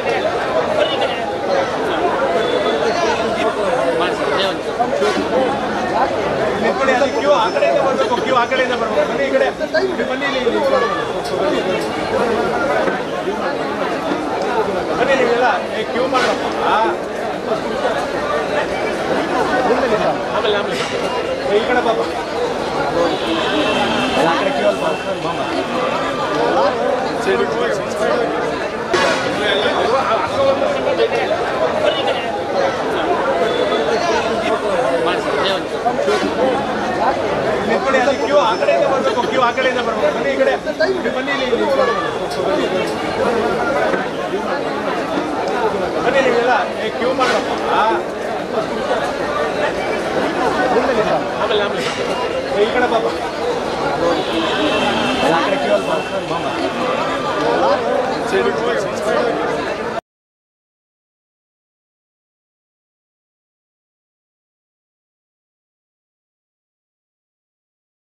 ನಿಂತ್ಕೊಳ್ಳಿ, ಅಲ್ಲಿ ಕ್ಯೂ ಆ ಕಡೆಯಿಂದ ಬರಬೇಕು, ಕ್ಯೂ ಆ ಕಡೆಯಿಂದ ಬರಬೇಕು. ಬನ್ನಿ ಈ ಕಡೆ, ಬನ್ನಿ ಬನ್ನಿ ನೀವೆಲ್ಲ ಕ್ಯೂ ಮಾಡಬೇಕು. ಆಮೇಲೆ ಆಮೇಲೆ ಈ ಕಡೆ ಬಾಬಾ, ಆ ಕಡೆ ಕ್ಯೂ ಅಲ್ಲಿ ನಿಂತ್ಕೊಳ್ಳಿ, ಅಲ್ಲಿ ಕ್ಯೂ ಆ ಕಡೆಯಿಂದ ಬರಬೇಕು, ಕ್ಯೂ ಆ ಕಡೆಯಿಂದ ಬರಬೇಕು. ಬನ್ನಿ ಈ ಕಡೆ, ಬನ್ನಿ ಬನ್ನಿ ನೀವೆಲ್ಲ ಕ್ಯೂ ಮಾಡಬೇಕು. ಆಮೇಲೆ ಆಮೇಲೆ ಈ ಕಡೆ ಬಾಬಾ, ಆ ಕಡೆ ಕ್ಯೂ ಅಲ್ಲಿ